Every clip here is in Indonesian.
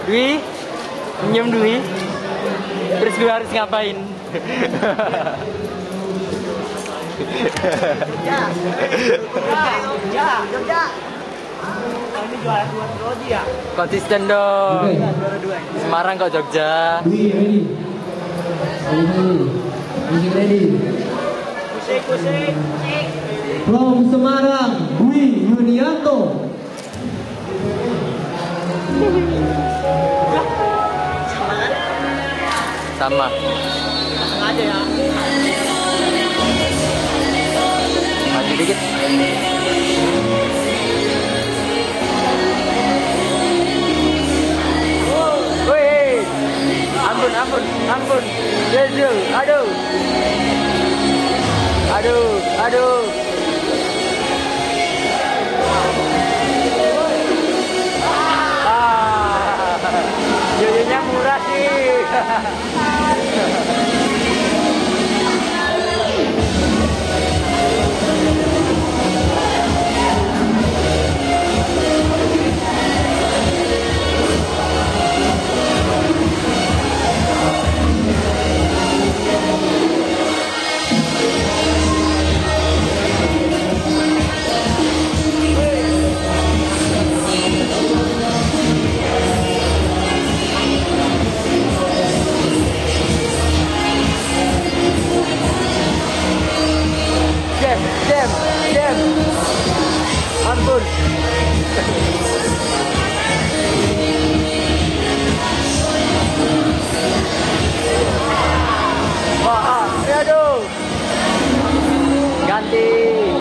Dwi, minjem Dwi. Terus gue harus ngapain? Jogja. Ini juara 2 Rodi ya? Konsisten dong. Semarang kok Jogja. Ready. Kusik. From Semarang, Dwi Yunianto. Sama. Aja ya. Maju dikit. Woi. Ampun. Jazul, aduh. Yoyonya murah sih. Jam. Ampun. Wah, aduh. Ganti.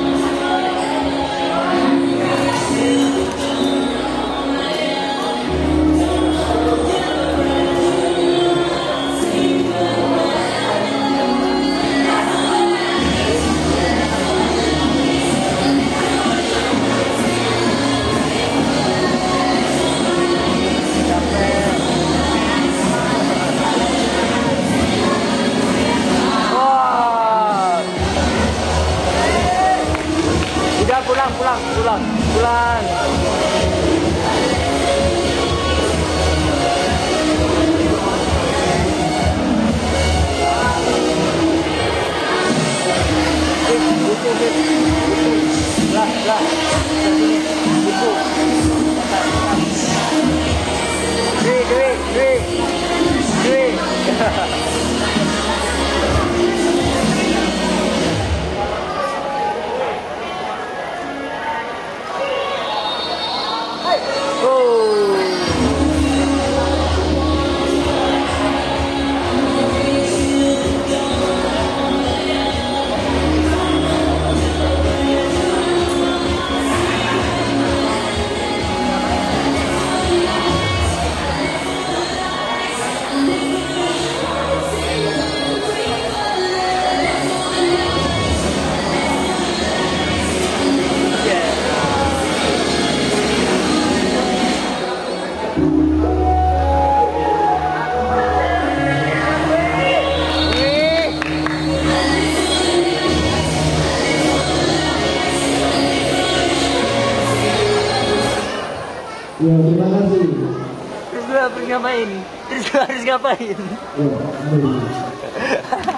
Pulang. Lah. Dwi. Ya, terima kasih. Terus gue harus ngapain? Ya,